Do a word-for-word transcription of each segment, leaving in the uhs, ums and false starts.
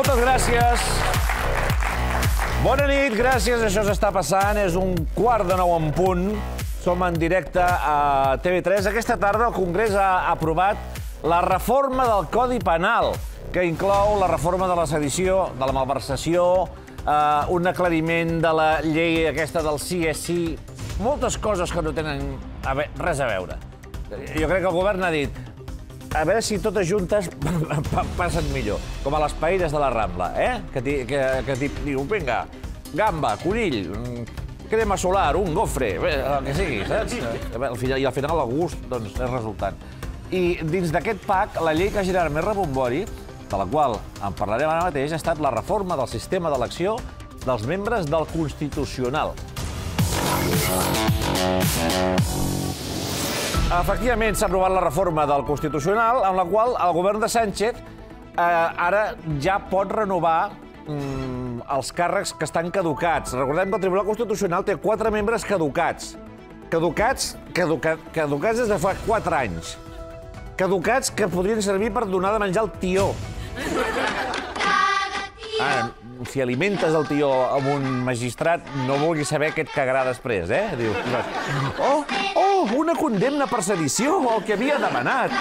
Moltes gràcies. Bona nit, gràcies. Això s'està passant. És un quart de nou en punt. Som en directe a T V tres. Aquesta tarda el Congrés ha aprovat la reforma del Codi Penal, que inclou la reforma de la sedició, de la malversació, eh, un aclariment de la llei aquesta del sí és sí, moltes coses que no tenen a ve res a veure. Jo crec que el govern ha dit a veure si totes juntes passen millor. Com a les paelles de la Rambla, eh? Que, que, que diu, vinga, gamba, conill, crema solar, un gofre, el que sigui, saps? I al final el gust doncs, és resultant. I dins d'aquest pack, la llei que ha generat més rebombori, de la qual en parlarem ara mateix, ha estat la reforma del sistema d'elecció dels membres del Constitucional. Efectivament, s'ha aprovat la reforma del Constitucional, amb la qual el govern de Sánchez eh, ara ja pot renovar mm, els càrrecs que estan caducats. Recordem que el Tribunal Constitucional té quatre membres caducats. Caducats, caduca, caducats des de fa quatre anys. Caducats que podrien servir per donar de menjar al tió. Ara, si alimentes el tió amb un magistrat, no vulguis saber què et cagarà després, eh? Diu, oh, oh, una condemna per sedició, el que havia demanat.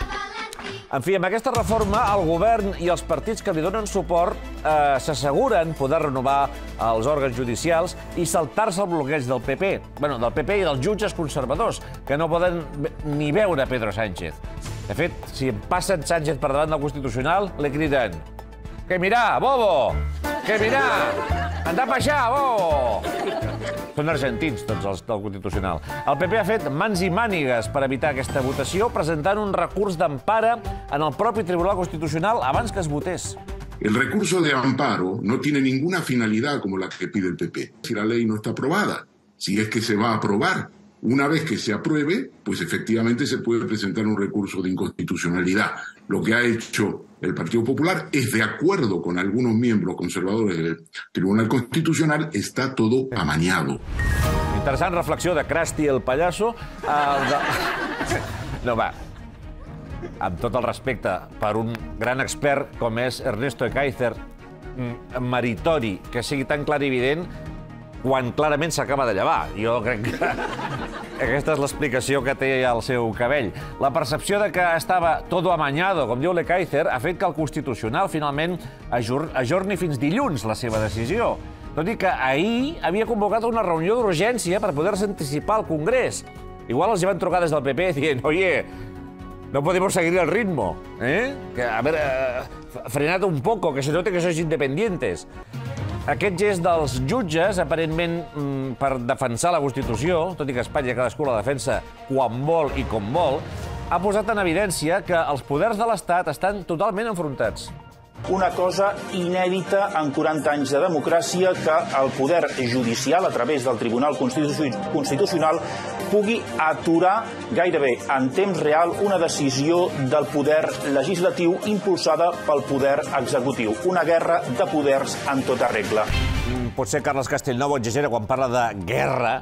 En fi, amb aquesta reforma, el govern i els partits que li donen suport eh, s'asseguren poder renovar els òrgans judicials i saltar-se el bloqueig del P P. Bueno, del P P i dels jutges conservadors, que no poden ni veure Pedro Sánchez. De fet, si passen Sánchez per davant del Constitucional, li criden «Que mirá, bobo! Que mirá! Andà pa allà, bobo!» Són argentins, tots els del Constitucional. El P P ha fet mans i mànigues per evitar aquesta votació, presentant un recurs d'empara en el propi Tribunal Constitucional abans que es votés. El recurso de amparo no tiene ninguna finalidad como la que pide el P P. Si la ley no está aprobada, si es que se va a aprobar, una vez que se apruebe, pues efectivamente se puede presentar un recurso de inconstitucionalidad. Lo que ha hecho el Partido Popular es, de acuerdo con algunos miembros conservadores del Tribunal Constitucional, está todo amañado. Interessant reflexió de Krusty el pallasso. Uh, de... No, va. Amb tot el respecte per un gran expert com és Ernesto Ekaizer, meritori que sigui tan clar i evident quan clarament s'acaba de llevar. Jo crec que aquesta és l'explicació que té al seu cabell. La percepció de que estava todo amañado, com diu l'Ekaizer, ha fet que el Constitucional finalment ajorni fins dilluns la seva decisió. Tot i que ahir havia convocat una reunió d'urgència per poder-se anticipar al Congrés. Igual els hi van trucar des del P P dient «Oye, no podemos seguir el ritmo, ¿eh? Que, a ver, eh, frenad un poco, que se note que sois independientes». Aquest gest dels jutges, aparentment per defensar la Constitució, tot i que a Espanya cadascú la defensa quan vol i com vol, ha posat en evidència que els poders de l'Estat estan totalment enfrontats. Una cosa inèdita en quaranta anys de democràcia, que el poder judicial, a través del Tribunal Constitucional, pugui aturar gairebé en temps real una decisió del poder legislatiu impulsada pel poder executiu. Una guerra de poders en tota regla. Potser Carles Castellnou exagera quan parla de guerra,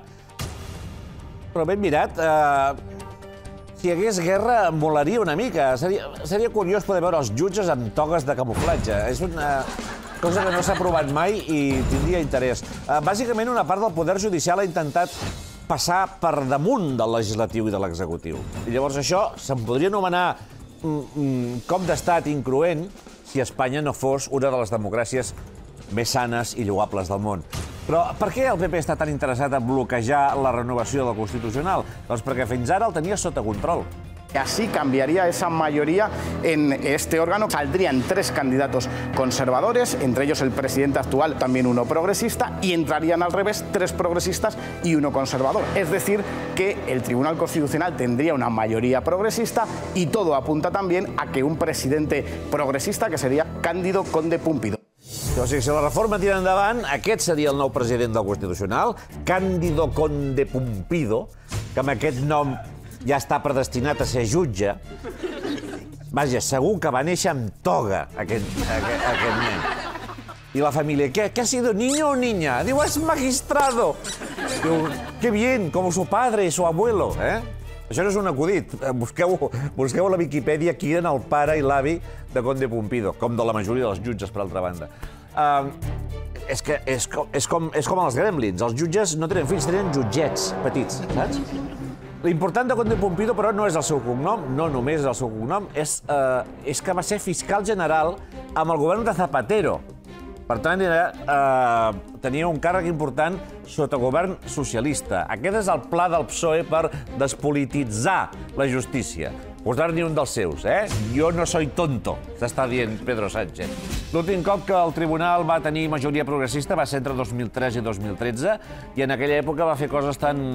però ben mirat, eh, si hi hagués guerra, molaria una mica. Seria, seria curiós poder veure els jutges amb togues de camuflatge. És una cosa que no s'ha provat mai i tindria interès. Uh, bàsicament, una part del poder judicial ha intentat passar per damunt del legislatiu i de l'executiu. I llavors això se'n podria anomenar mm, mm, cop d'estat incruent si Espanya no fos una de les democràcies més sanes i lloables del món. Però per què el P P està tan interessat en bloquejar la renovació del Constitucional? Doncs perquè fins ara el tenia sota control. Así cambiaría esa mayoría en este órgano. Saldrían tres candidatos conservadores, entre ellos el presidente actual, también uno progresista, y entrarían al revés tres progresistas y uno conservador. Es decir, que el Tribunal Constitucional tendría una mayoría progresista y todo apunta también a que un presidente progresista, que sería Cándido Conde Pumpido. O sigui, si la reforma tira endavant, aquest seria el nou president del Constitucional, Cándido Conde Pumpido, que amb aquest nom ja està predestinat a ser jutge. Vaja, segur que va néixer amb toga, aquest, aquest, aquest nen. I la família, ¿qué, ¿qué ha sido, niño o niña? Diu, es magistrado. Diu, qué bien, como su padre y su abuelo, eh? Això no és un acudit. Busqueu, busqueu a la Viquipèdia qui eren el pare i l'avi de Conde Pumpido, com de la majoria dels jutges, per altra banda. Uh, és que és com, és, com, és com els gremlins. Els jutges no tenen fills, tenen jutgets petits, saps? L'important de Conde Pumpido, però, no és el seu cognom, no només és el seu cognom, és, uh, és que va ser fiscal general amb el govern de Zapatero. Per tant, era, eh, tenia un càrrec important sota govern socialista. Aquest és el pla del P S O E per despolititzar la justícia. Posar-n'hi un dels seus, eh? Jo no soy tonto, s'està dient Pedro Sánchez. L'últim cop que el tribunal va tenir majoria progressista va ser entre dos mil tres i dos mil tretze, i en aquella època va fer coses tan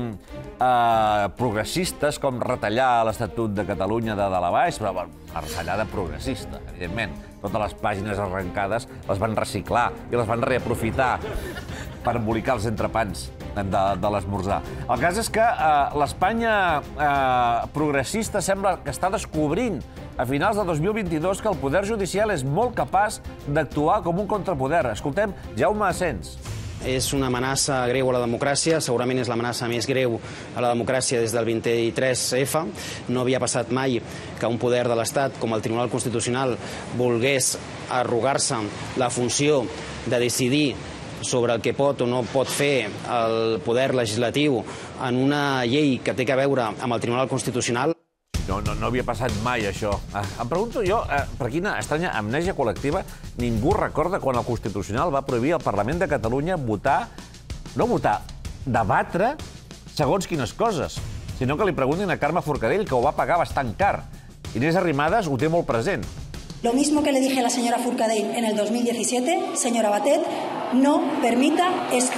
eh, progressistes com retallar l'Estatut de Catalunya de dalt a baix, però bueno, una retallada progressista, evidentment. Totes les pàgines arrencades les van reciclar i les van reaprofitar per embolicar els entrepans de, de l'esmorzar. El cas és que eh, l'Espanya eh, progressista sembla que està descobrint a finals de dos mil vint-i-dos que el poder judicial és molt capaç d'actuar com un contrapoder. Escoltem Jaume Asens. És una amenaça greu a la democràcia, segurament és l'amenaça més greu a la democràcia des del vint-i-tres efa. No havia passat mai que un poder de l'Estat, com el Tribunal Constitucional, volgués arrogar-se la funció de decidir sobre el que pot o no pot fer el poder legislatiu en una llei que té a veure amb el Tribunal Constitucional. No, no, no havia passat mai, això. Ah, em pregunto jo, eh, per quina estranya amnèsia col·lectiva, ningú recorda quan el Constitucional va prohibir al Parlament de Catalunya votar, no votar, debatre segons quines coses, sinó que li preguntin a Carme Forcadell, que ho va pagar bastant car. Inés Arrimadas ho té molt present. Lo mismo que le dije a la señora Forcadell en el dos mil diecisiete, señora Batet, no permita esto.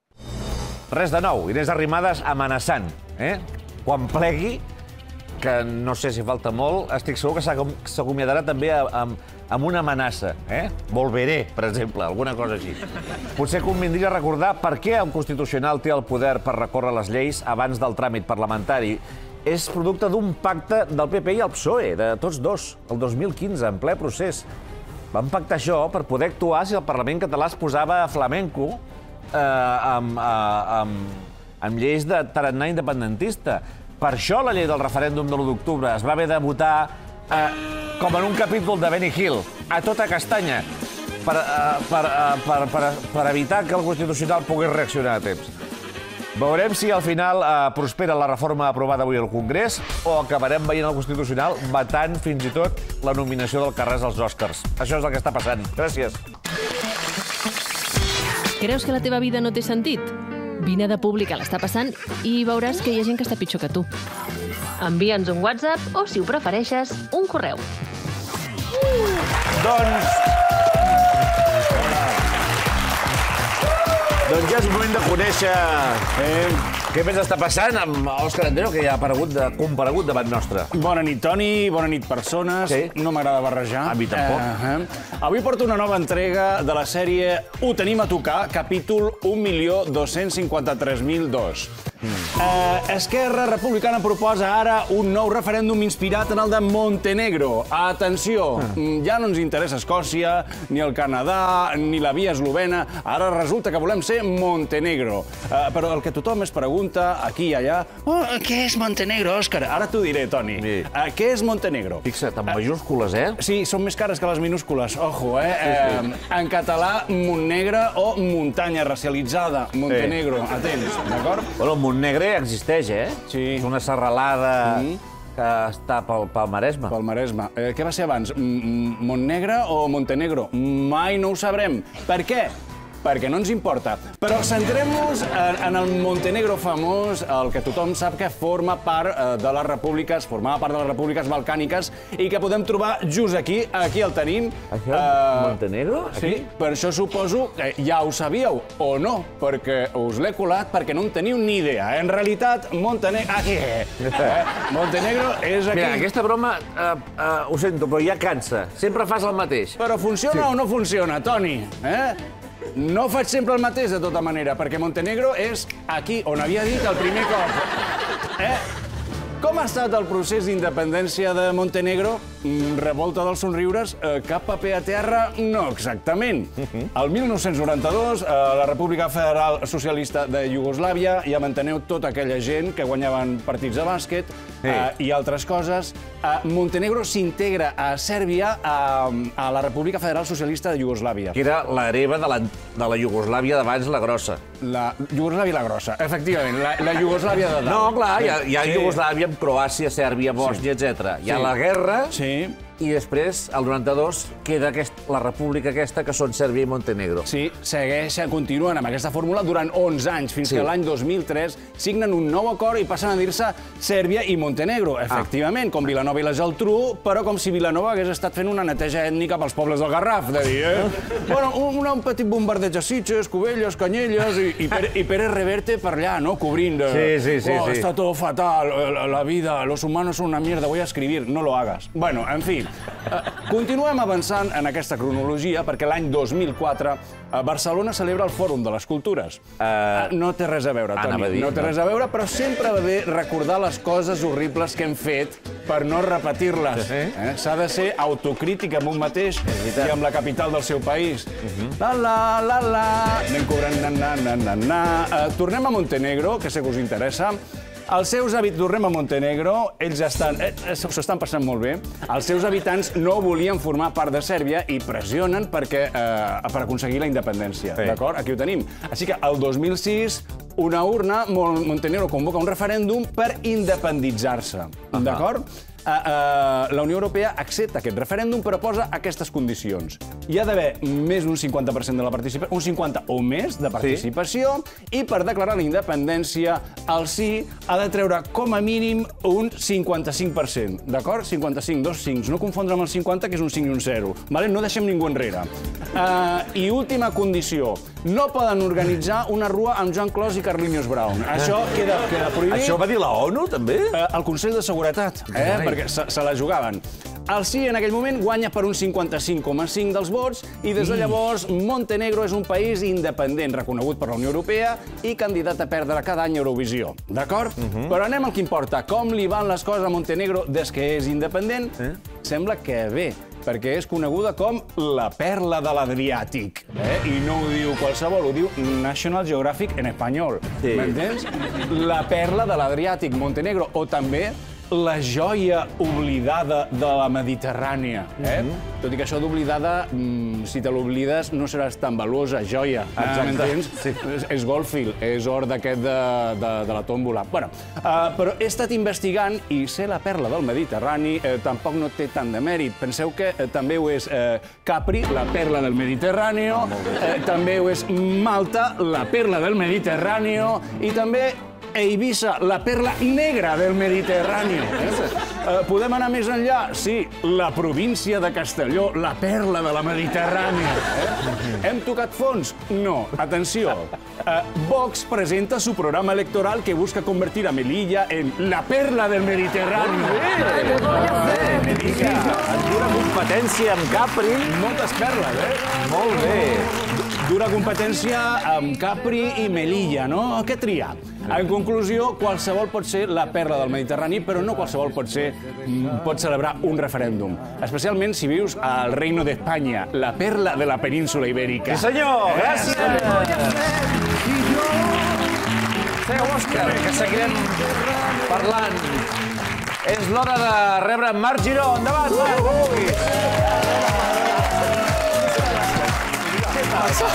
Res de nou, Inés Arrimadas amenaçant, eh? Quan plegui, que no sé si falta molt, estic segur que s'acomiadarà també amb, amb una amenaça, eh? Volveré, per exemple, alguna cosa així. Potser convindria recordar per què el Constitucional té el poder per recórrer les lleis abans del tràmit parlamentari. És producte d'un pacte del P P i el P S O E, de tots dos, el dos mil quinze, en ple procés. Van pactar això per poder actuar si el Parlament català es posava a flamenco eh, amb, eh, amb, amb lleis de tarannà independentista. Per això la llei del referèndum de l'u d'octubre es va haver de votar eh, com en un capítol de Benny Hill, a tota castanya, per, eh, per, eh, per, per, per evitar que el Constitucional pogués reaccionar a temps. Veurem si al final eh, prospera la reforma aprovada avui al Congrés o acabarem veient el Constitucional vetant fins i tot la nominació del Carràs als Oscars. Això és el que està passant. Gràcies. Creus que la teva vida no té sentit? Vine de Públic a l'Està Passant i veuràs que hi ha gent que està pitjor que tu. Envia'ns un WhatsApp o, si ho prefereixes, un correu. Doncs... Doncs ja és moment de conèixer eh, què més està passant amb Òscar Endero, que ja ha aparegut de, comparegut davant nostre. Bona nit, Toni. Bona nit, persones. Sí. No m'agrada barrejar. A mi tampoc. Uh -huh. Avui porto una nova entrega de la sèrie Ho tenim a tocar, capítol un milió dos-cents cinquanta-tres mil dos. Mm. Uh, Esquerra Republicana proposa ara un nou referèndum inspirat en el de Montenegro. Atenció, mm. ja no ens interessa Escòcia, ni el Canadà, ni la via eslovena. Ara resulta que volem ser Montenegro. Uh, però el que tothom es pregunta, aquí i allà, oh, què és Montenegro, Òscar? Ara t'ho diré, Toni. Sí. Uh, què és Montenegro? Fixa't, amb majúscules, eh? Sí, són més cares que les minúscules, ojo, eh? Sí, sí. eh en català, Montnegre o muntanya racialitzada. Montenegro, sí. Atents, d'acord? Bueno, el Montnegre existeix, eh? Sí. És una serralada Mm. que està pel, pel Maresme. Pel Maresme. Eh, què va ser abans? M- Montnegre o Montenegro? Mai no ho sabrem. Per què? Perquè no ens importa. Però centrem-nos en, en el Montenegro famós, el que tothom sap que forma part eh, de les repúbliques, formava part de les repúbliques balcàniques i que podem trobar just aquí, aquí el tenim. Això? Eh, Montenegro? Sí, Aquí? per això suposo que ja ho sabíeu, o no, perquè us l'he colat perquè no en teniu ni idea. En realitat, Montenegro... Aquí! Eh? Montenegro és aquí. Mira, aquesta broma, eh, eh, ho sento, però ja cansa. Sempre fas el mateix. Però funciona Sí. o no funciona, Toni? Eh? No faig sempre el mateix, de tota manera, perquè Montenegro és aquí, on havia dit el primer cop. Eh? Com ha estat el procés d'independència de Montenegro? revolta dels somriures, cap paper a terra, no exactament. El mil nou-cents noranta-dos, la República Federal Socialista de Iugoslàvia, ja manteneu tota aquella gent que guanyaven partits de bàsquet i altres coses. Montenegro s'integra a Sèrbia, a la República Federal Socialista de Iugoslàvia. Que era l'hereva de la Iugoslàvia d'abans, la grossa. La Iugoslàvia la grossa, efectivament, la Iugoslàvia de dalt. No, clar, hi ha Iugoslàvia amb Croàcia, Sèrbia, Bòsnia, etcètera. Hi ha la guerra i després, al noranta-dos, queda la república aquesta que són Sèrbia i Montenegro. Sí, segueixen, continuen amb aquesta fórmula durant onze anys, fins que l'any dos mil tres signen un nou acord i passen a dir-se Sèrbia i Montenegro, efectivament, com Vilanova i la Geltrú, però com si Vilanova hagués estat fent una neteja ètnica pels pobles del Garraf, de dir, eh? Bueno, un petit bombardeig a Sitges, Cubelles, Canyelles i Pérez Reverte per allà, no?, cobrint de... Sí, sí, sí. Está todo fatal, la vida, los humanos son una mierda, voy a escribir, no lo hagas. Bueno, en fi, continuem avançant en aquesta cronologia perquè l'any dos mil quatre Barcelona celebra el Fòrum de les Cultures. No té res a veure, Toni, no té res a veure, però sempre va bé recordar les coses horribles que hem fet per no repetir-les. S'ha de ser autocrític amb un mateix i amb la capital del seu país. La, la, la, la... Anem cobrant na, na, na, na, na. Tornem a Montenegro, que sé que us interessa. Els seus habitants, tornem a Montenegro, ells s'ho estan passant molt bé. Els seus habitants no volien formar part de Sèrbia i pressionen per aconseguir la independència. D'acord? Aquí ho tenim. Així que el dos mil sis, una urna, Montenegro convoca un referèndum per independitzar-se. D'acord? La Unió Europea accepta aquest referèndum, però posa aquestes condicions. Hi ha d'haver més d'un cinquanta per cent de la participació, un cinquanta o més de participació, i per declarar la independència, el sí ha de treure com a mínim un cinquanta-cinc per cent. D'acord? cinquanta-cinc, dos cincs. No confondre amb el cinquanta, que és un cinc i un zero. No deixem ningú enrere. I última condició. No poden organitzar una rua amb Joan Clos i Carlinhos Brown. Això queda prohibit. Això va dir la ONU, també? El Consell de Seguretat, perquè se la jugaven. El sí, en aquell moment, guanya per un cinquanta-cinc coma cinc dels vots i des de llavors Montenegro és un país independent, reconegut per la Unió Europea i candidat a perdre cada any Eurovisió. D'acord? Però anem al que importa. Com li van les coses a Montenegro des que és independent? Sembla que bé, perquè és coneguda com la perla de l'Adriàtic. I no ho diu qualsevol, ho diu National Geographic en espanyol. M'entens? La perla de l'Adriàtic, Montenegro, o també la joia oblidada de la Mediterrània. Tot i que això d'oblidada, si te l'oblides, no seràs tan valuosa, joia. M'entens? És Goldfield, és or d'aquest de la tòmbola. Però he estat investigant i ser la perla del Mediterrani tampoc no té tant de mèrit. Penseu que també ho és Capri, la perla del Mediterrani, també ho és Malta, la perla del Mediterrani, i també Eivissa, la perla negra del Mediterrani. Podem anar més enllà? Sí, la província de Castelló, la perla de la Mediterrània. Hem tocat fons? No. Atenció. Vox presenta su programa electoral que busca convertir a Melilla en la perla del Mediterrani. Dura competència amb Capri. Moltes perles, eh? Molt bé. Dura competència amb Capri i Melilla, no? Què triar? En conclusió, qualsevol pot ser la perla del Mediterrani, però no qualsevol pot ser, pot celebrar un referèndum. Especialment si vius al Reino d'Espanya, la perla de la península ibèrica. Sí, senyor! Gràcies! Seu, Òscar, que seguirem parlant. És l'hora de rebre Marc Giró. Endavant, Marc! Què passa?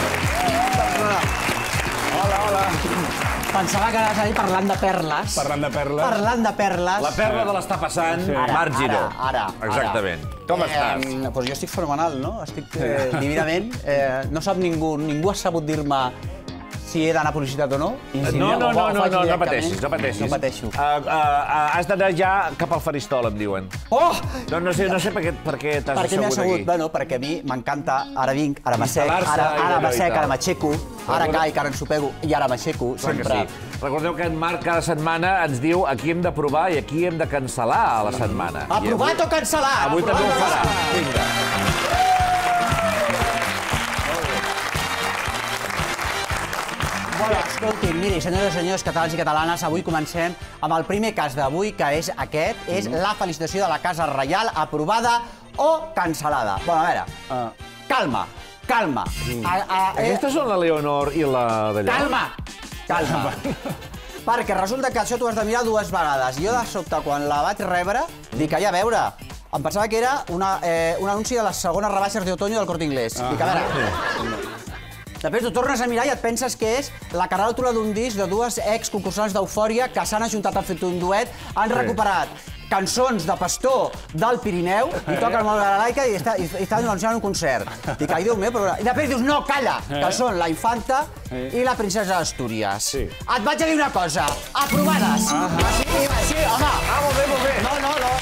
Hola, hola. Pensava que anaves a dir parlant de perles. Parlant de perles. Parlant de perles. La perla de l'està passant Marc Giró. Ara, ara. Exactament. Com estàs? Doncs jo estic fenomenal, no? Estic divinament. No sap ningú, ningú ha sabut dir-me si he d'anar a publicitat o no. No, no, no, no, no pateixis, no pateixis. No pateixo. Has d'anar ja cap al faristol, em diuen. Oh! No sé per què t'has assegut aquí. Per què m'he assegut? Bueno, perquè a mi m'encanta, ara vinc, ara m'assec, ara m'assec, ara m'aixeco, ara caic, ara ensopego i ara m'aixeco, sempre. Recordeu que en Marc cada setmana ens diu a qui hem d'aprovar i a qui hem de cancel·lar a la setmana. Aprovat o cancel·lar? Avui també ho farà. Vinga. Bueno, escoltin, miri, senyors i senyors catalans i catalanes, avui comencem amb el primer cas d'avui, que és aquest, és la felicitació de la Casa Reial aprovada o cancel·lada. Bueno, a veure, calma, calma. Aquestes són la Leonor i la d'allà? Calma, calma. Perquè resulta que això t'ho has de mirar dues vegades. Jo, de sobte, quan la vaig rebre, dic, ai, a veure, em pensava que era un anunci de les segones rebaixes d'Otoño del Corte Inglés. Dic, a veure... Després t'ho tornes a mirar i et penses que és la caràtula d'un disc de dues ex-concursants d'Eufòria que s'han ajuntat a fer un duet, han recuperat cançons de pastor del Pirineu i toquen molt de la laica i estan anunciant un concert. Dic, ai, Déu meu, però... I després dius, no, calla, que són la Infanta i la princesa d'Astúries. Et vaig a dir una cosa, aprovades. Sí, home. Ah, molt bé, molt bé. No, no, no.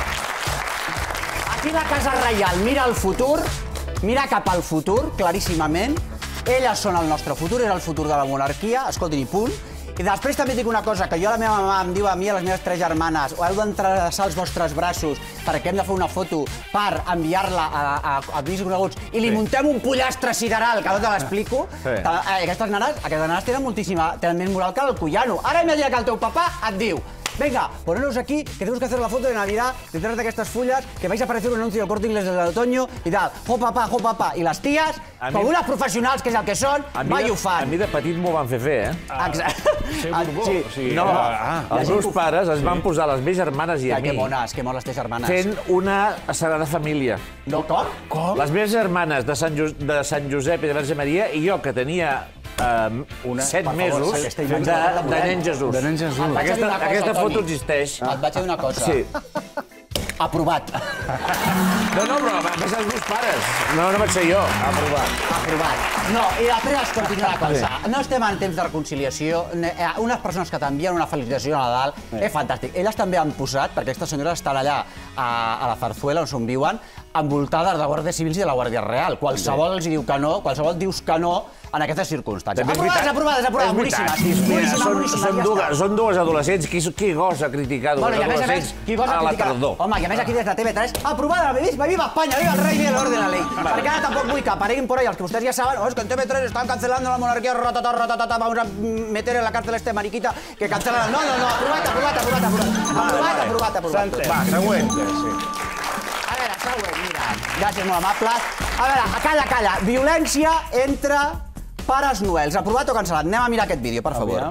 Aquí la Casa Reial mira el futur, mira cap al futur, claríssimament. Elles són el nostre futur, és el futur de la monarquia, escoltin, i punt. I després també dic una cosa, que jo la meva mamà em diu a mi i a les meves tres germanes heu d'entreçar els vostres braços perquè hem de fer una foto per enviar-la a amics coneguts i li muntem un pollastre sideral, que no te l'explico. Aquestes nanes tenen moltíssima, tenen més moral que el Cuyano. Ara imagina que el teu papà et diu: venga, poneros aquí, que tenemos que hacer la foto de Navidad detrás de estas follas, que vais a aparecer un anuncio del Corte Inglés del otoño y tal. Jo, papà, jo, papà. I les ties, com unes professionals, que és el que són, va i ho fan. A mi de petit m'ho van fer fer, eh? Exacte. Ser borbó. No, els meus pares es van posar les meves germanes i a mi... Que mones, que mones les teves germanes. Fent una Sagrada Família. No, com? Com? Les meves germanes de Sant Josep i de Verge Maria i jo, que tenia set mesos de nen Jesús. De nen Jesús. Aquesta foto existeix. Et vaig dir una cosa. Sí. Aprovat. No, no, però van ser els meus pares. No, no vaig ser jo. Aprovat. Aprovat. No, i després escoltin una cosa. No estem en temps de reconciliació. Unes persones que t'envien una felicitació a Nadal és fantàstic. Elles també han posat, perquè aquestes senyores estan allà a la Zarzuela, on viuen, envoltades de guàrdies civils i de la Guàrdia Real. Qualsevol els diu que no, qualsevol dius que no en aquestes circumstàncies. Aprovades, aprovades, aprovades, boníssimes. Són dues adolescents. Qui gosa criticar dues adolescents a la tardor? Home, i a més aquí des de T V tres, aprovada, viva Espanya, viva el rei, viva l'orden, la ley. Perquè ara tampoc vull que apareguin por ahí els que vostès ja saben, oh, es que en T V tres están cancelando la monarquía, ratatata, ratatata, vamos a meter en la cárcel este mariquita que cancelan... No, no, no, aprovat, aprovat, aprovat, aprovat, aprovat, aprovat. Va, següent. A veure, següent, mira, gràcies, molt amables. A veure, calla, calla, violència entre pares noels. Aprovat o cancel·lat? Anem a mirar aquest vídeo, per favor.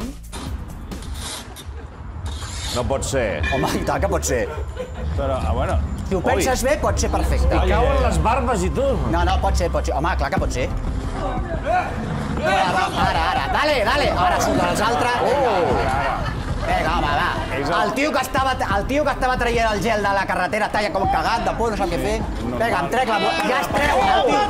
No pot ser. Home, i tant que pot ser. Però, bueno... Si ho penses bé, pot ser perfecte. I cauen les barbes i tot. No, no, pot ser, pot ser. Home, clar que pot ser. Ara, ara, dale, dale. Ara surten els altres. Vinga, home, va. El tio que estava traient el gel de la carretera talla com cagat, de por, no sap què fer. Vinga, em trec la... Ja es treu, el tio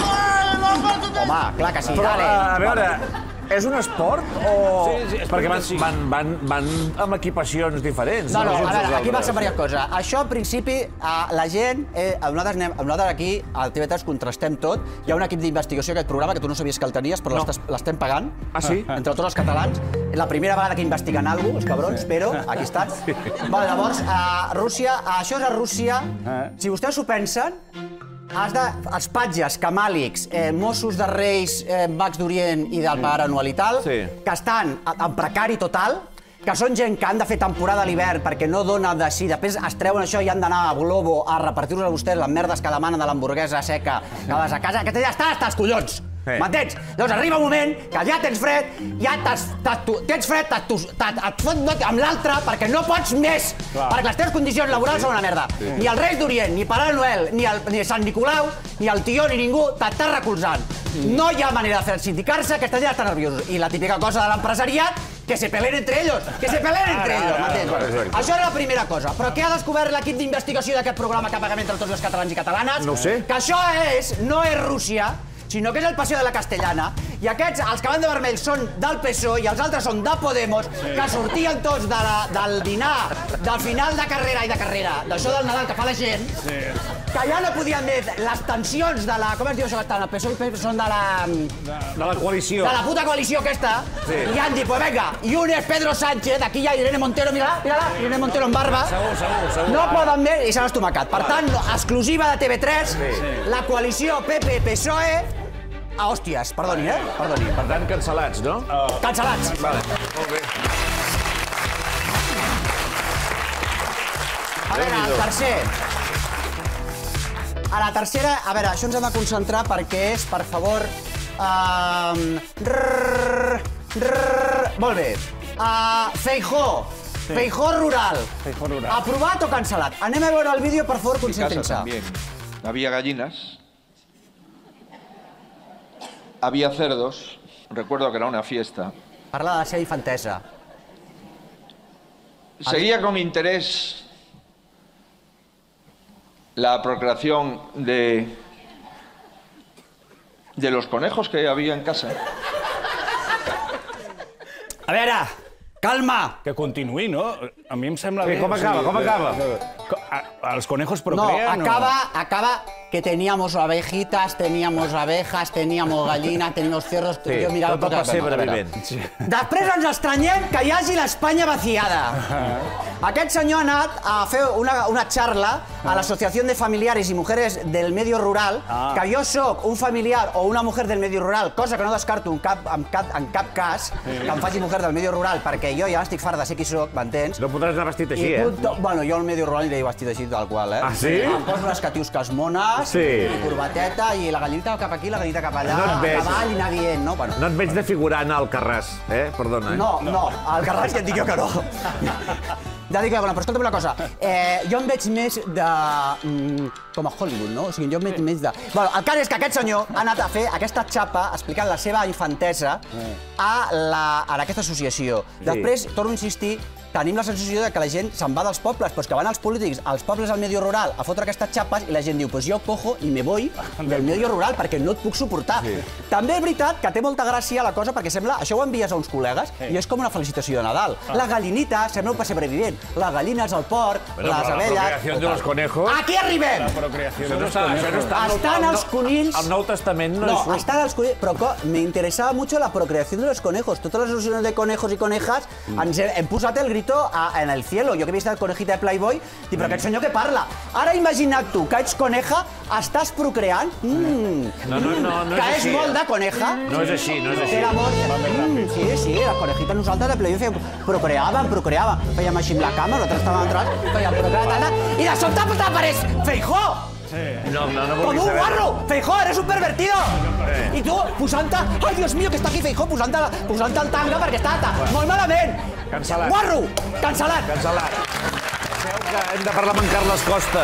treu. Home, clar que sí, dale. A veure... És un esport o...? Perquè van amb equipacions diferents. No, no, a veure, aquí passen diverses coses. Això, al principi, la gent... Nosaltres aquí, al T V tres, contrastem tot. Hi ha un equip d'investigació aquest programa, que tu no sabies que el tenies, però l'estem pagant. Ah, sí? Entre tots els catalans. La primera vegada que investiguen alguna cosa, els cabrons, però aquí estan. Llavors, Rússia... Això és a Rússia. Si vostès s'ho pensen... Els patges camàlics, Mossos de Reis, Mags d'Orient i del Pare Noel i tal, que estan en precari total, que són gent que han de fer temporada a l'hivern perquè no dona de si, després es treuen això i han d'anar a Globo a repartir-vos a vostès les merdes que demanen de l'hamburguesa seca que vas a casa, que ja està, està als collons. M'entens? Llavors arriba un moment que ja tens fred, ja tens fred, et fot amb l'altre perquè no pots més, perquè les teves condicions laborals són una merda. Ni el Reis d'Orient, ni Pare Noel, ni Sant Nicolau, ni el tió, ni ningú t'està recolzant. No hi ha manera de fer sindicar-se, aquesta gent està nerviosos. I la típica cosa de l'empresariat, que se peleen entre ells, que se peleen entre ells, m'entens? Això és la primera cosa. Però què ha descobert l'equip d'investigació d'aquest programa que paguem entre tots els catalans i catalanes? No ho sé. Que això és, no és Rússia, sinó que és el Paseo de la Castellana, i aquests, els que van de vermell, són del P S O E i els altres són de Podemos, que sortien tots del dinar, del final de carrera i de carrera, d'això del Nadal que fa la gent, que ja no podien més les tensions de la... Com es diu això que estan? El P S O E i P S són de la... De la coalició. De la puta coalició aquesta. I han dit, pues venga, i un és Pedro Sánchez, aquí hi ha Irene Montero, mira-la, mira-la, Irene Montero en barba. Segur, segur, segur. No poden més i s'han estomacat. Per tant, exclusiva de T V tres, la coalició P P P S O E a hòsties, perdoni, eh? Perdoni. Per tant, cancel·lats, no? Cancel·lats. Vale, molt bé. A veure, el tercer. A la tercera, a veure, això ens hem de concentrar perquè és, per favor... Molt bé. Feijó. Feijó rural. Aprovat o cancel·lat? Anem a veure el vídeo, per favor, concentren-se. Había gallinas, había cerdos, recuerdo que era una fiesta. Parla de la seva infantesa. Seguía con interés la procreación de, de los conejos que había en casa. A veure, calma! Que continuï, no? A mi em sembla bé. Com acaba, com acaba? Els conejos No, procrean... acaba, acaba que teníamos abejitas, teníamos abejas, teníamos gallinas, teníamos cerdos... Sí, jo mirava tot el tota- pessebre a veure. vivent. Després ens estranyem que hi hagi l'Espanya vaciada. Aquest senyor ha anat a fer una, una xarla a l'Associació de Familiares i Mujeres del Medio Rural, Ah. que jo sóc un familiar o una mujer del medio rural, cosa que no descarto en cap, en cap, en cap cas, que em faci mujer del medio rural, perquè jo ja estic fart de ser qui soc, m'entens? No podràs anar vestit així, I eh? punto- Bueno, jo al medio rural aniré vestit així tal qual, eh? Ah, sí? Em poso les catiusques mones, Sí. i corbateta, i la gallinita cap aquí, la gallinita cap allà, No et veig. a cavall i anar dient, no? Bueno, No et veig de figurant al Carràs, eh? Perdona, eh? no, no, al Carràs ja et dic jo que no. Ja dic jo que no, però escolta'm una cosa. Eh, jo em veig més de... Mm, com a Hollywood, no? O sigui, jo em veig més de... Bueno, el cas és que aquest senyor ha anat a fer aquesta xapa explicant la seva infantesa a, la, a aquesta associació. Després, torno a insistir, tenim la sensació de que la gent se'n va dels pobles, però és que van els polítics als pobles del medio rural a fotre aquestes xapes i la gent diu, pues jo cojo i me voy del medio rural perquè no et puc suportar. També és veritat que té molta gràcia la cosa perquè sembla, això ho envies a uns col·legues i és com una felicitació de Nadal. La gallinita sembla un pessebre vivent, les gallines al porc, Bueno, les però la abelles... procreación de los conejos... Aquí arribem! Això no està, això no està... Estan els conills... El Nou Testament no, No, és... estan els conills... Però co- me interesaba mucho la procreación de los conejos. Totes les associacions de conejos i conejas ens hem, hem posat el grito a, en el cielo. Jo que he vist el conejita de Playboy, dic, però aquest senyor què parla? Ara imagina't tu, que ets coneja, estàs procreant... Mm, No, no, no, no que és és així. molt de coneja. No és així, no és així. Era molt... Mm, sí, sí, les conejitas nosaltres de Playboy fèiem, procreàvem, procreàvem. Fèiem així amb la cama, nosaltres estàvem atrás, fèiem procrear, tal, tal, i de sobte t'apareix Feijó! No, no, no ¡Como vulguis un saber. guarro! ¡Feijó, eres un pervertido! I tu, posant-te... Ai, Dios mío, que està aquí Feijó, posant-te posant el tanga perquè està... Molt malament! Cancel·lat. Guarro! Cancel·lat! Cancel·lat. Sabeu que hem de parlar amb en Carles Costa.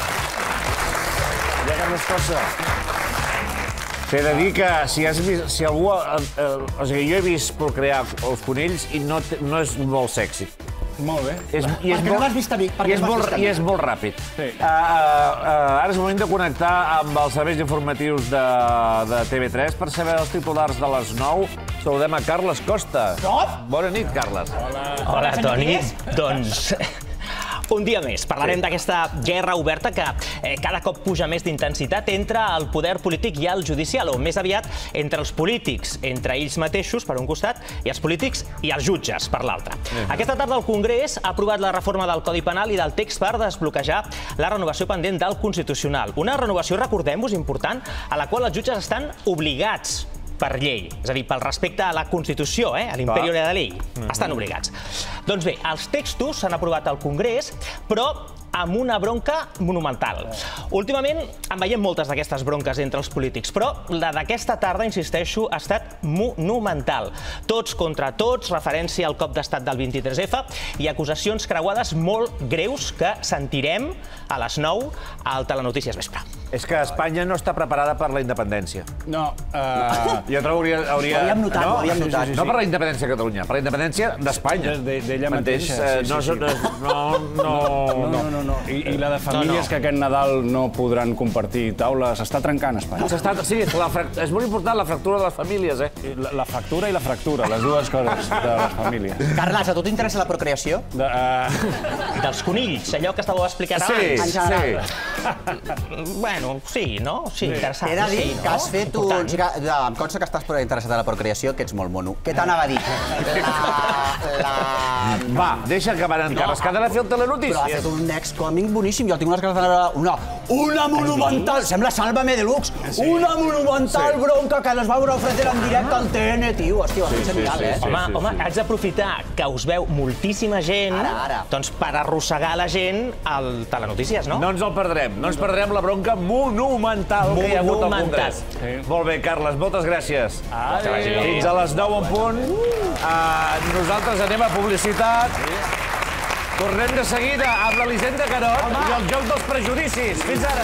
Ja Carles Costa. T'he de dir que si, has vist, si algú... Eh, eh, o sigui, jo he vist procrear els conills i no, té- no és molt sexy. Molt bé. És, i és Perquè no l'has vist a mi, perquè I és, no l'has molt, vist a mi. I és molt ràpid. Sí. Uh, uh, uh, ara és el moment de connectar amb els serveis informatius de, de T V tres per saber els titulars de les nou. Saludem a Carles Costa. Bona nit, Carles. Hola, Toni. Doncs... Un dia més. Parlarem d'aquesta guerra oberta que eh, cada cop puja més d'intensitat entre el poder polític i el judicial, o més aviat entre els polítics, entre ells mateixos, per un costat, i els polítics i els jutges, per l'altre. Aquesta tarda el Congrés ha aprovat la reforma del Codi Penal i del text per desbloquejar la renovació pendent del Constitucional. Una renovació, recordem-vos, important, a la qual els jutges estan obligats per llei, és a dir, pel respecte a la Constitució, eh? a l'imperi de la llei. Estan obligats. Doncs bé, els textos s'han aprovat al Congrés, però amb una bronca monumental. Últimament en veiem moltes d'aquestes bronques entre els polítics, però la d'aquesta tarda, insisteixo, ha estat monumental. Tots contra tots, referència al cop d'estat del vint-i-tres F i acusacions creuades molt greus que sentirem a les nou al Telenotícies Vespre. És que Espanya no està preparada per la independència. No, uh... Jo trobo que hauria... hauria... Ho havíem notat, no? ho havíem notat. Sí, sí, sí. No per la independència de Catalunya, per la independència d'Espanya. D'ella M'entens? mateixa, Eh, sí, no, sí, sí. no, no, no, No, no, no. I, I la de famílies No, no. que aquest Nadal no podran compartir taules. S'està trencant, Espanya. S'està- Sí, la frac- és molt important la fractura de les famílies, eh? La, la factura i la fractura, les dues coses de les famílies. Carles, a tu t'interessa la procreació? De, uh... Dels conills, allò que estàveu explicant Sí, abans. En general. sí. Bueno, Bueno, sí, no? Sí, interessant. He de dir sí, no? que has fet un... O sigui, que, em consta que estàs interessat a la procreació, que ets molt mono. Què t'anava a dir? La... Va, deixa que van encara. Es quedarà a fer el telenotícies. Però ha fet un next coming boníssim. Jo tinc unes ganes d'anar a una... Una monumental! Sembla Sálvame Deluxe. Una monumental bronca que nos vamos a ofrecer en directe al T N, tio. Hòstia, va ser genial, eh? Home, home, haig d'aprofitar que us veu moltíssima gent doncs per arrossegar la gent al telenotícies, no? No ens el perdrem. No ens perdrem la bronca monumental que hi ha hagut al Congrés. Molt bé, Carles, moltes gràcies. Fins a les nou en punt. Nosaltres anem a publicitat. Tornem de seguida amb l'Elisenda Carot i el joc dels prejudicis. Fins ara.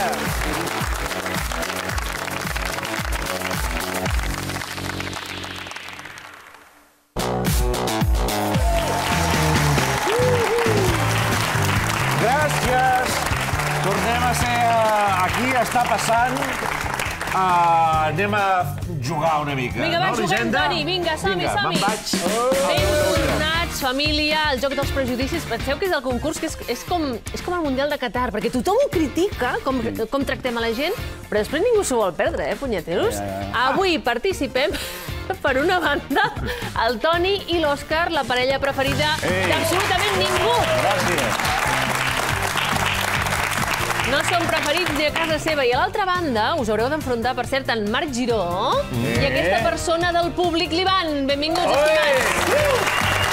Gràcies. Tornem a ser aquí. Està passant. Anem a jugar una mica. Vinga, va, juguem, Toni. Vinga, som-hi, som-hi. Ben tornats, família, el joc dels prejudicis. Penseu que és el concurs que és com el Mundial de Qatar, perquè tothom ho critica, com tractem a la gent, però després ningú s'ho vol perdre, eh, punyeteros? Avui participem, per una banda, el Toni i l'Òscar, la parella preferida d'absolutament ningú. Gràcies. No són preferits ni a casa seva. I a l'altra banda us haureu d'enfrontar, per cert, en Marc Giró i aquesta persona del públic, l'Ivan. Benvinguts, estimats.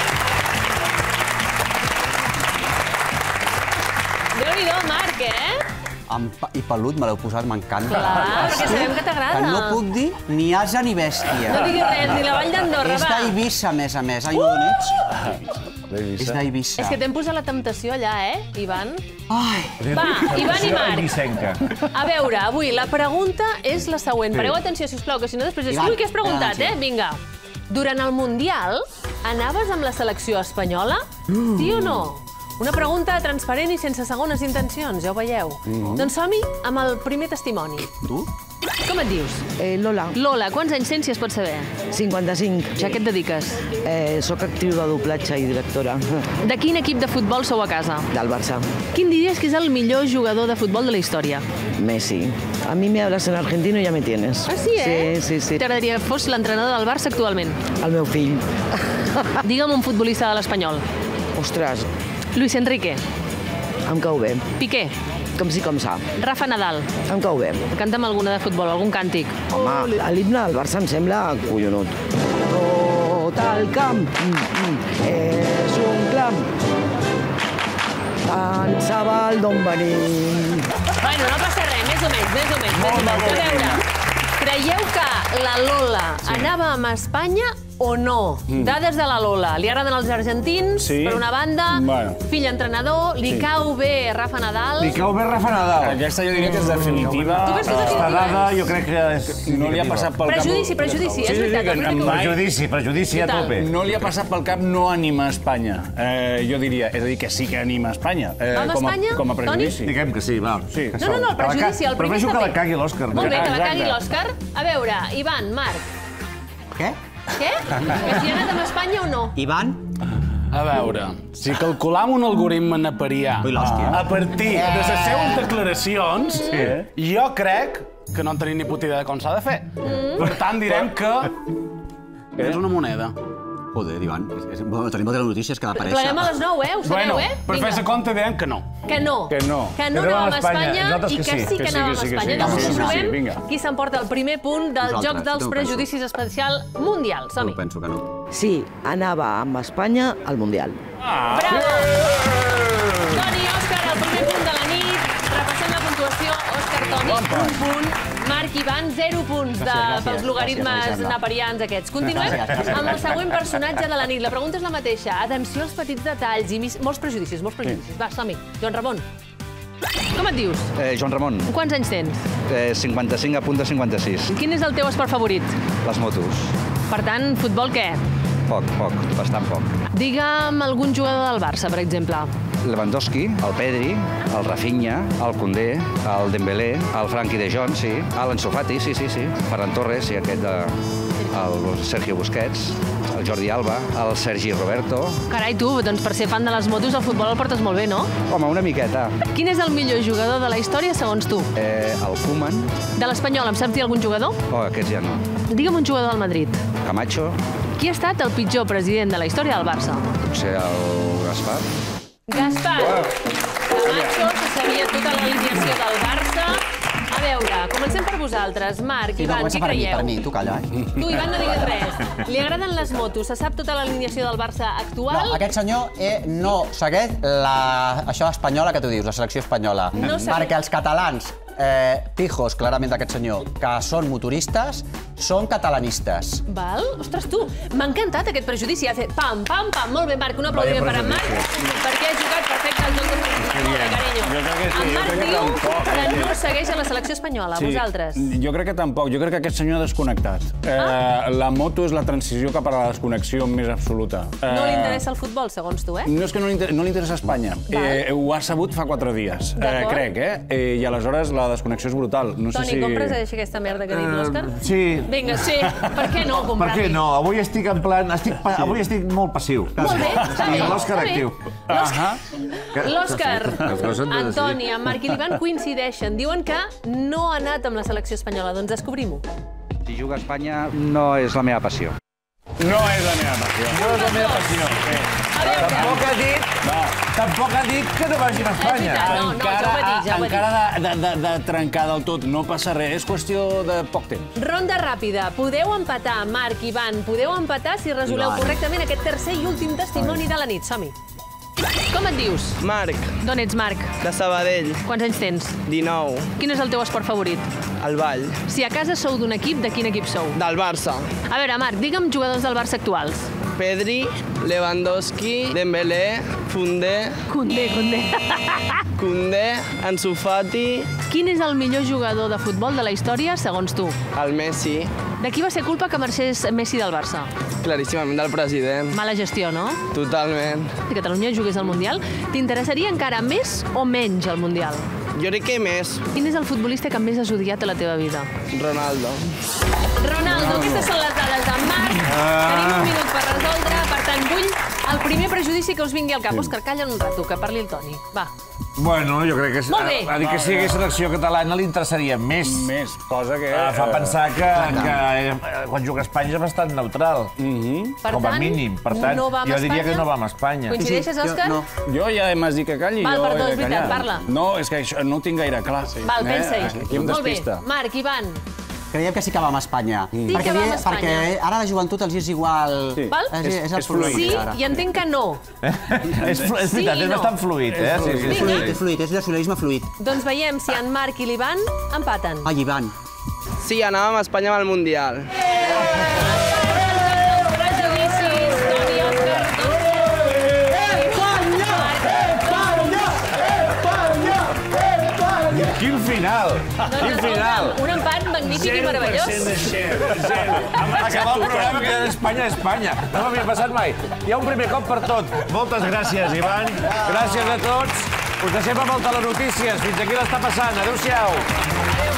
Déu-n'hi-do, Marc, eh? I pelut me l'heu posat, m'encanta. Clar, perquè sabem que t'agrada. Que no puc dir ni asa ni bèstia. No diguis res, ni la Vall d'Andorra, va. És d'Eivissa, a més a més. Ai, d'on ets? És d'Eivissa. És que t'hem posat la temptació allà, eh, Ivan? Ai. Va, Ivan i Marc. A veure, avui la pregunta és la següent. Pareu atenció, sisplau, que si no després és ui, què has preguntat, eh? Vinga. Durant el Mundial, anaves amb la selecció espanyola? Sí o no? Una pregunta transparent i sense segones intencions, ja ho veieu. Doncs som-hi amb el primer testimoni. Tu? Com et dius? Lola. Lola, quants anys tens, si es pot saber? cinquanta-cinc. Ja què et dediques? Soc actriu de doblatge i directora. De quin equip de futbol sou a casa? Del Barça. Quin diries que és el millor jugador de futbol de la història? Messi. A mi me hablas en argentino y ya me tienes. Ah, sí, eh? Sí, sí, sí. T'agradaria que fos l'entrenador del Barça actualment? El meu fill. Digue'm un futbolista de l'Espanyol. Ostres. Luis Enrique. Em cau bé. Piqué. Com sí, com sa. Rafa Nadal. Em cau bé. Canta'm alguna de futbol, algun càntic. Home, l'himne del Barça em sembla collonut. Tot el camp és un clam. Tant se val d'on venim. Bueno, no passa res, més o menys, més o menys. Més o menys. A veure, creieu que la Lola anava amb Espanya o no? Dades de la Lola. Li agraden els argentins, per una banda, fill entrenador, li cau bé Rafa Nadal. Li cau bé Rafa Nadal. Aquesta jo diria que és definitiva. Tu creus que és definitiva? Aquesta dada jo crec que és... No li ha passat pel cap... Prejudici, prejudici, és veritat. Prejudici, prejudici a tope. No li ha passat pel cap no anima Espanya. Jo diria, és a dir, que sí que anima Espanya. Vam a Espanya, Com a prejudici. Diguem que sí, va. No, no, no, el prejudici, el primer Prefereixo està que bé. la cagui l'Òscar. Molt bé, que la cagui l'Òscar. A veure, Ivan, Marc. Què? Què? Que si ha anat amb Espanya o no? Ivan? A veure, si calculam un algoritme naperià a partir de les seves declaracions, jo crec que no en tenim ni puta idea de com s'ha de fer. Per tant, direm que és una moneda. Joder, Ivan, tenim moltes notícies que va aparèixer. Pleguem a les nou, eh? Ho sabeu, eh? Per fer-se compte, diem que no. Que no. Que no. Que no anàvem a Espanya i que sí que anàvem a Espanya. Doncs comprovem qui s'emporta el primer punt del joc dels prejudicis especial mundial. Som-hi. Jo penso que no. Sí, anava amb Espanya al Mundial. Bravo! Toni i Òscar, el primer punt de la nit. Repassem la puntuació. Òscar, Toni, un punt. Marc i Ivan, zero punts pels logaritmes naperians aquests. Continuem amb el següent personatge de la nit. La pregunta és la mateixa. Atenció als petits detalls i molts prejudicis, molts prejudicis. Va, som-hi. Joan Ramon. Com et dius? Joan Ramon. Quants anys tens? cinquanta-cinc a punt de cinquanta-sis. Quin és el teu esport favorit? Les motos. Per tant, futbol què? Poc, poc, bastant poc. Digue'm algun jugador del Barça, per exemple. Lewandowski, el Pedri, el Rafinha, el Koundé, el Dembélé, el Frenkie de Jong, sí, l'Ansu Fati, sí, sí, sí, Ferran Torres, sí, aquest de... el Sergio Busquets, el Jordi Alba, el Sergi Roberto... Carai, tu, doncs per ser fan de les motos, el futbol el portes molt bé, no? Home, una miqueta. Quin és el millor jugador de la història, segons tu? Eh, el Koeman. De l'Espanyol, em saps dir algun jugador? Oh, aquests ja no. Digue'm un jugador del Madrid. Camacho. Qui ha estat el pitjor president de la història del Barça? Potser el Gaspar. Gaspar. Camacho, que sabia tota l'alineació del Barça. A veure, comencem per vosaltres. Marc, Ivan, qui creieu? Per mi, tu calla, eh? Tu, Ivan, no digues res. Li agraden les motos? Se sap tota l'alineació del Barça actual? No, aquest senyor eh, no segueix la... això espanyola que tu dius, la selecció espanyola. No segueix. Perquè els catalans, eh, pijos, clarament d'aquest senyor, que són motoristes, són catalanistes. Val? Ostres, tu, m'ha encantat aquest prejudici. Ha fet pam, pam, pam. Molt bé, Marc, un aplaudiment per en Marc, perquè ha jugat perfecte al joc de prejudici. Molt bé, carinyo. Jo crec que sí, en jo Marc crec que diu tampoc, que eh? no segueix a la selecció espanyola. Vosaltres? Jo crec que tampoc. Jo crec que aquest senyor ha desconnectat. Eh, la moto és la transició cap a la desconnexió més absoluta. Eh, No li interessa el futbol, segons tu, eh? No és que no li, inter no li interessa Espanya. Eh, ho ha sabut fa quatre dies, eh, crec, eh? eh? I aleshores la desconnexió és brutal. No sé Toni, si... compres aquesta merda que ha dit l'Òscar? Sí. Vinga, sí. Per què no Per comprar-li? què no? Avui estic en plan... Estic, pa... Avui estic molt passiu. Molt bé, està bé. I l'Òscar està bé. actiu. L'Òscar, L'Òscar, Antoni, en Marc i l'Ivan coincideixen. Diuen que no ha anat amb la selecció espanyola. Doncs descobrim-ho. Si juga a Espanya no és la meva passió. No és la meva passió. No és la meva passió. Tampoc ha dit... No. Tampoc ha dit que no vagin a Espanya. No, no, ja ho va dir, ja ho va dir. Encara de, de, de trencar del tot no passa res. És qüestió de poc temps. Ronda ràpida. Podeu empatar, Marc, Ivan. Podeu empatar si resoleu Ivan. correctament aquest tercer i últim testimoni de la nit. Som-hi. Com et dius? Marc. D'on ets, Marc? De Sabadell. Quants anys tens? dinou. Quin és el teu esport favorit? El ball. Si a casa sou d'un equip, de quin equip sou? Del Barça. A veure, Marc, digue'm jugadors del Barça actuals. Pedri, Lewandowski, Dembélé, Koundé... Koundé, Koundé. Koundé, Ansu Fati... Quin és el millor jugador de futbol de la història, segons tu? El Messi. De qui va ser culpa que marxés Messi del Barça? Claríssimament del president. Mala gestió, no? Totalment. Si Catalunya jugués al Mundial, t'interessaria encara més o menys el Mundial? Jo crec que més. Quin és el futbolista que més has odiat a la teva vida? Ronaldo. Ronaldo, aquestes són les dades d'en Marc. Tenim un minut per resoldre, per tant, vull el primer prejudici que us vingui al cap. Òscar, calla un rato, que parli el Toni. Va. Bueno, jo crec que... Molt bé. A dir que si hagués selecció catalana li interessaria més. Més, cosa que... Ah, fa pensar que, que eh, quan juga a Espanya és bastant neutral. Per Com a tant, mínim. Per tant, no vam a jo diria Espanya? que no vam a Espanya. Coincideixes, Òscar? No. Jo ja m'has dit que calli. Val, jo perdó, he és de veritat, callar. parla. No, és que això no ho tinc gaire clar. Val, pensa-hi. Aquí em Molt bé. despista. Marc, Ivan. Creiem que sí que vam a Espanya. Sí perquè, que vam a vi- Espanya. Perquè ara la joventut els és igual... Sí. Val? És, és el problema. Sí, ara. i entenc que no. És, flu- és Sí veritat, i és no. bastant fluid, eh? Sí, sí, És sí. fluid, és fluid, és nacionalisme fluid. Doncs veiem si en Marc i l'Ivan empaten. Ai, Ivan. Sí, anàvem a Espanya amb el Mundial. Prejudicis, Toni, Òscar. Quin final! Quin final! Un empat magnífic i meravellós. Acabar el programa que era Espanya, Espanya. No m'havia passat mai. Hi ha un primer cop per tot. Moltes gràcies, Ivan. Gràcies a tots. Us deixem amb el Telenotícies. Fins aquí l'està passant. Adéu-siau.